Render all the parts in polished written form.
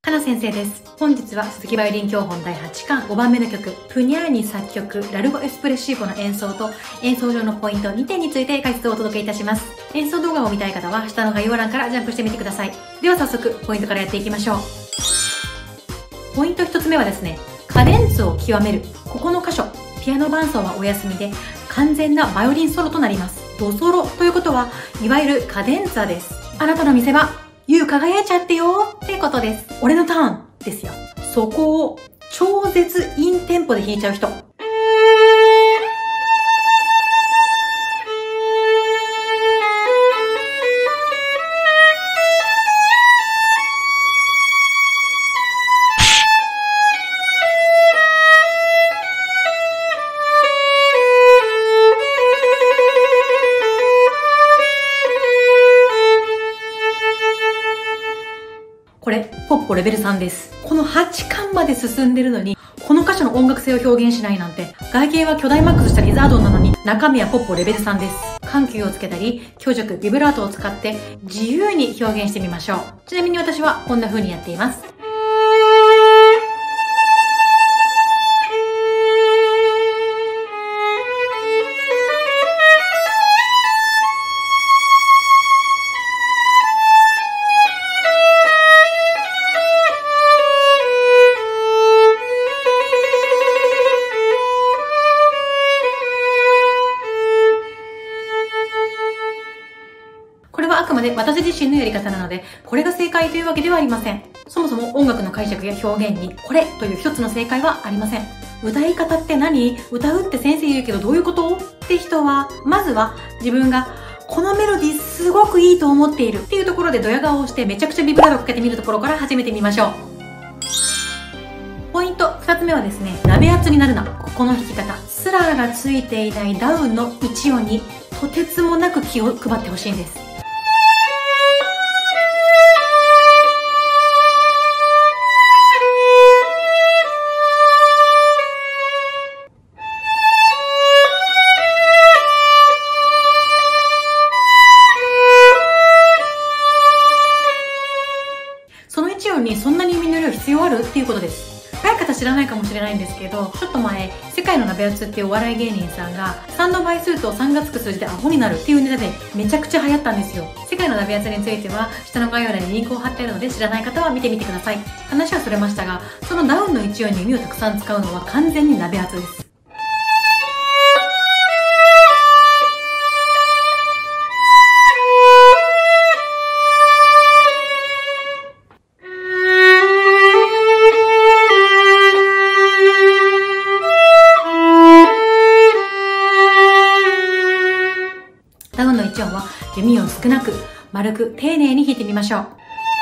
かな先生です。本日は鈴木バイオリン教本第8巻5番目の曲、プニャーニ作曲ラルゴエスプレッシーボの演奏と演奏上のポイント2点について解説をお届けいたします。演奏動画を見たい方は下の概要欄からジャンプしてみてください。では早速ポイントからやっていきましょう。ポイント1つ目はですね、カデンツを極める。ここの箇所、ピアノ伴奏はお休みで完全なバイオリンソロとなります。ドソロということは、いわゆるカデンツァです。あなたの見せ場、輝いちゃってよってことです。俺のターンですよ。そこを超絶インテンポで弾いちゃう人。これ、ポッポレベル3です。この8巻まで進んでるのに、この箇所の音楽性を表現しないなんて、外形は巨大マックスしたリザードンなのに、中身はポッポレベル3です。緩急をつけたり、強弱、ビブラートを使って自由に表現してみましょう。ちなみに私はこんな風にやっています。これはあくまで私自身のやり方なので、これが正解というわけではありません。そもそも音楽の解釈や表現に、これという一つの正解はありません。歌い方って何？歌うって先生言うけどどういうことって人は、まずは自分がこのメロディーすごくいいと思っているっていうところでドヤ顔をしてめちゃくちゃビブラートをかけてみるところから始めてみましょう。ポイント2つ目はですね、鍋圧になるな。ここの弾き方。スラーがついていないダウンの1音にとてつもなく気を配ってほしいんです。その1音にそんなに耳の量必要あるっていうことです。早い方知らないかもしれないんですけど、ちょっと前、世界の鍋圧っていうお笑い芸人さんが、3の倍数と3がつく数字でアホになるっていうネタでめちゃくちゃ流行ったんですよ。世界の鍋圧については、下の概要欄にリンクを貼ってあるので知らない方は見てみてください。話はそれましたが、そのダウンの1音に耳をたくさん使うのは完全に鍋圧です。ダウンの1音は弓を少なく、丸く、丁寧に弾いてみましょう。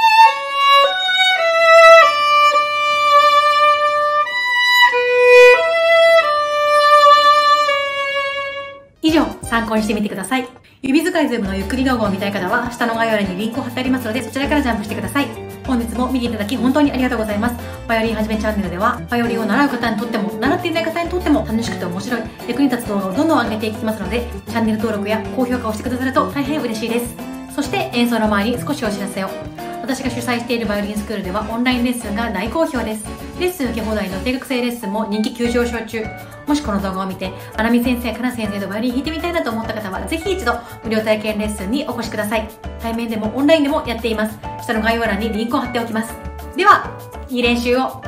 以上、参考にしてみてください。指使いズームのゆっくり動画を見たい方は、下の概要欄にリンクを貼ってありますので、そちらからジャンプしてください。本日も見ていただき本当にありがとうございます。バイオリンはじめチャンネルでは、バイオリンを習う方にとっても、習っていない方にとっても楽しくて面白い、役に立つ動画をどんどん上げていきますので、チャンネル登録や高評価をしてくださると大変嬉しいです。そして演奏の前に少しお知らせを。私が主催しているバイオリンスクールではオンラインレッスンが大好評です。レッスン受け放題の定額制レッスンも人気急上昇中。もしこの動画を見て、あなみ先生、かな先生とバイオリン弾いてみたいなと思った方は、ぜひ一度無料体験レッスンにお越しください。対面でもオンラインでもやっています。下の概要欄にリンクを貼っておきます。では、いい練習を。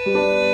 す。